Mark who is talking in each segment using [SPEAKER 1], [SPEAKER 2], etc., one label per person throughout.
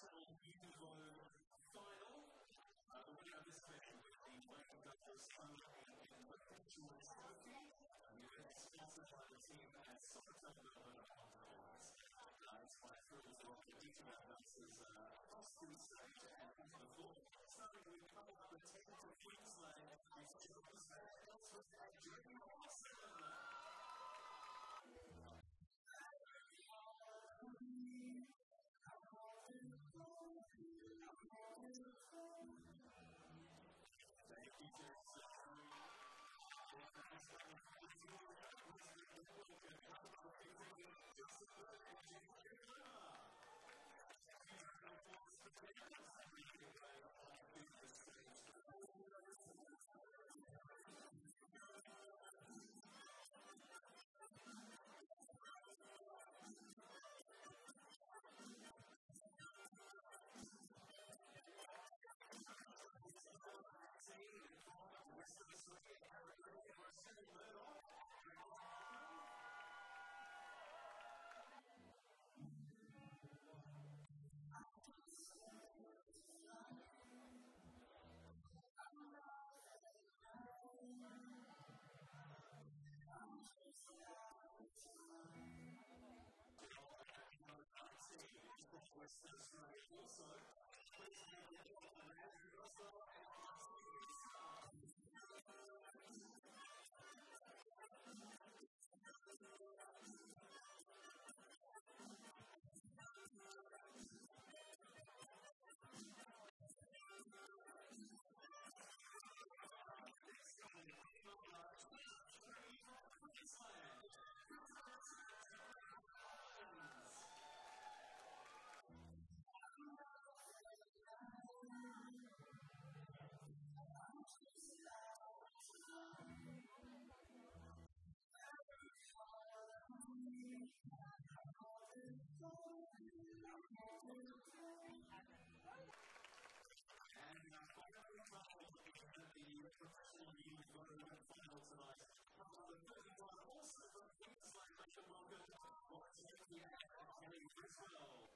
[SPEAKER 1] Professional New Vogue Final. The winner of this event was the Michael Douglas in the Professional Trophy. The event is sponsored by the team at Centrepiece. It's quite thrilled to offer detailed dancers across the stage and into the floor. Starting with couple number 10 to Queensland, it's Jules and Jeremy Austin. Thank you, Jules. The Professional New Vogue Final tonight. The 31 also from Queensland. Welcome to the Kelly Briswell.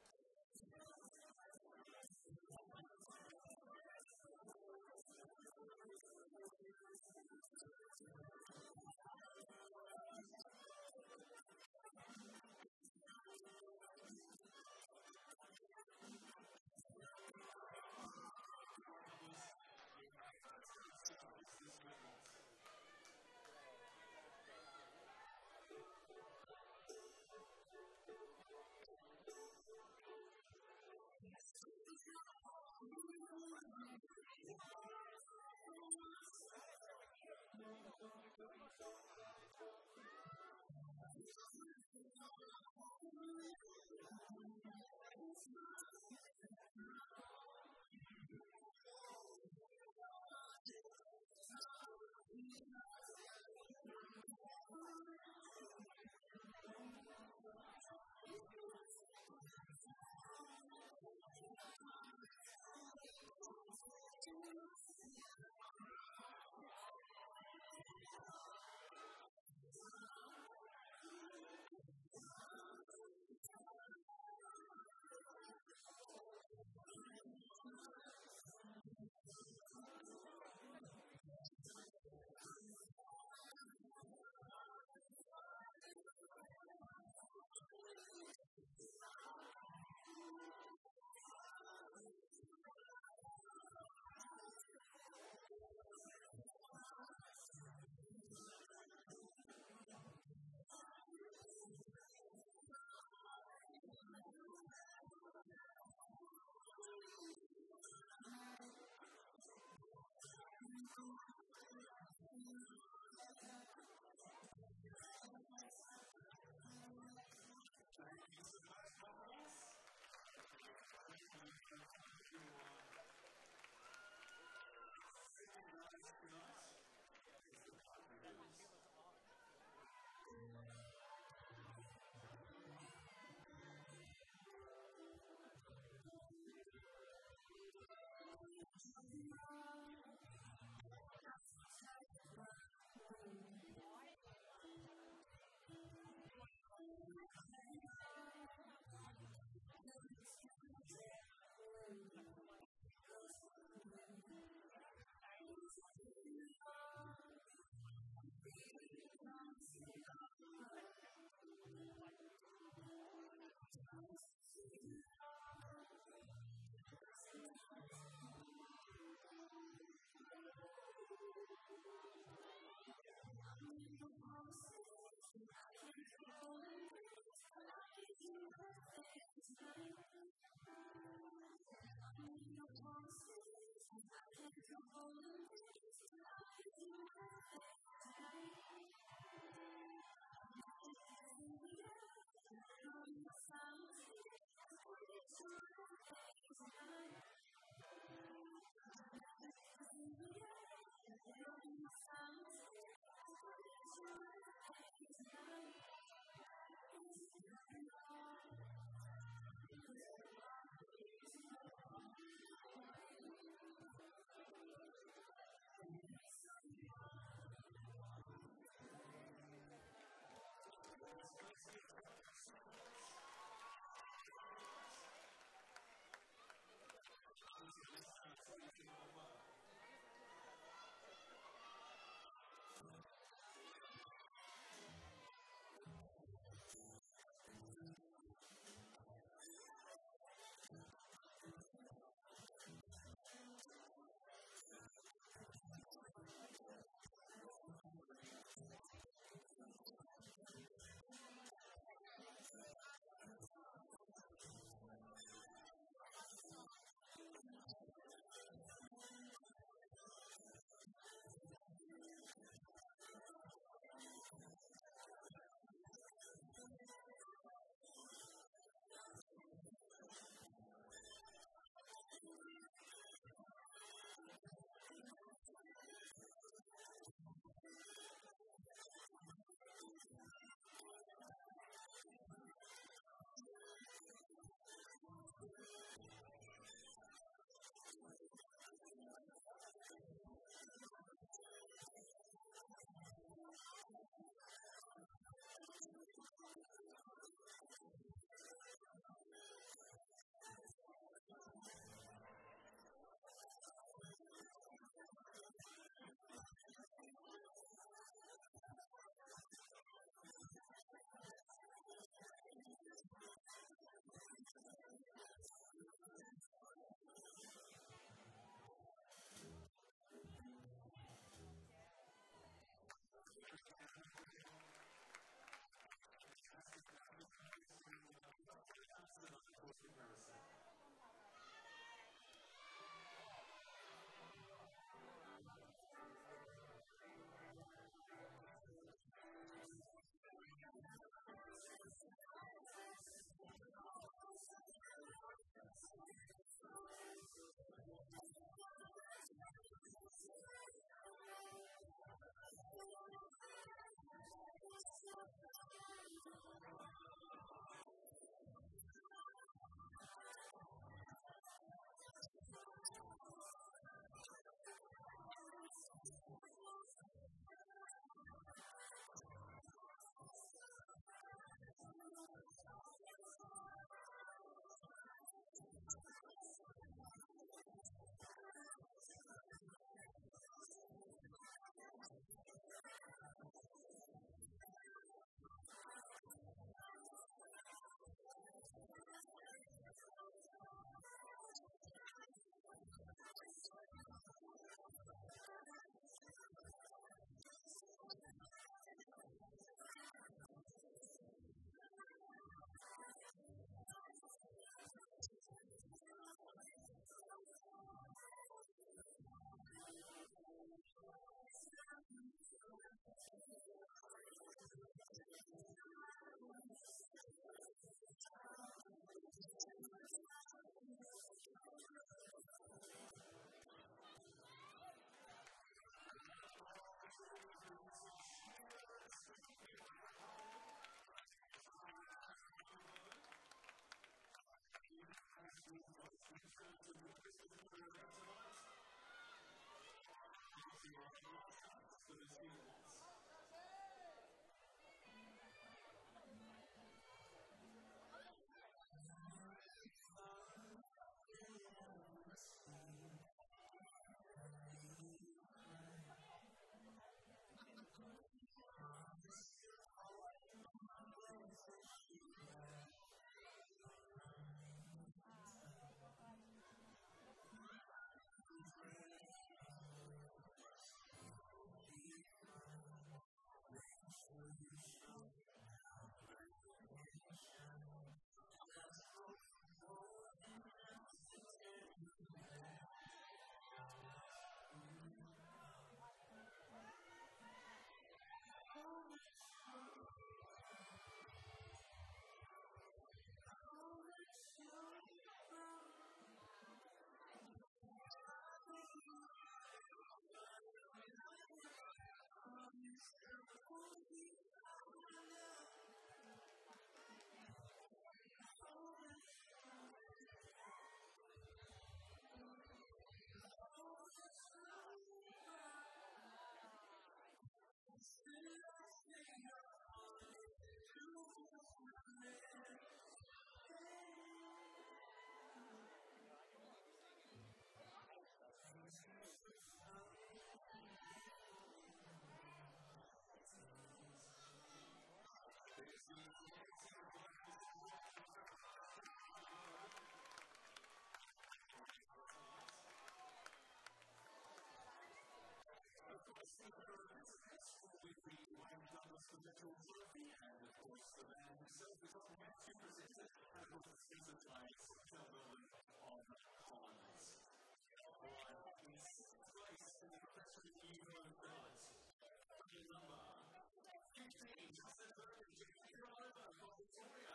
[SPEAKER 1] course, the man himself is up next to present it, and of course, it's Centrepiece, Melbourne Park. Alright, in sixth place in the Professional New Vogue Final. Number 15, Justin Burton, over from Victoria.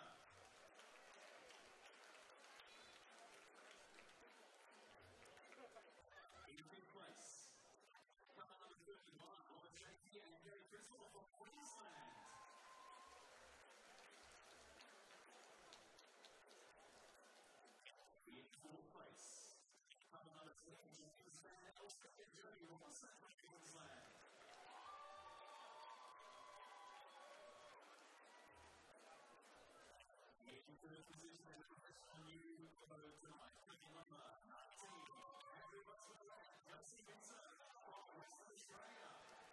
[SPEAKER 1] In fifth place, number 31, JT and Gary Crystal from Queensland. In fourth place, number 10, Australian Journey from Queensland. In third position in the Professional New Vogue tonight, number 19, Andrew Buxton and Kelsey Vincent from Western Australia.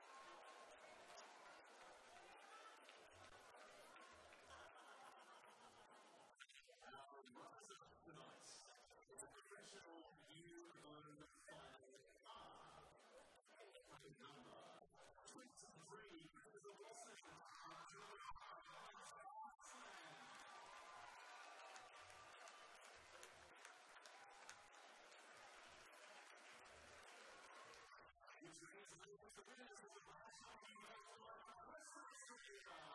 [SPEAKER 1] Our runner-up tonight is the Professional New Vogue Final number 23, Christopher Wilson from Queensland. Which means the winners of the Professional New Vogue Final, Western Australia.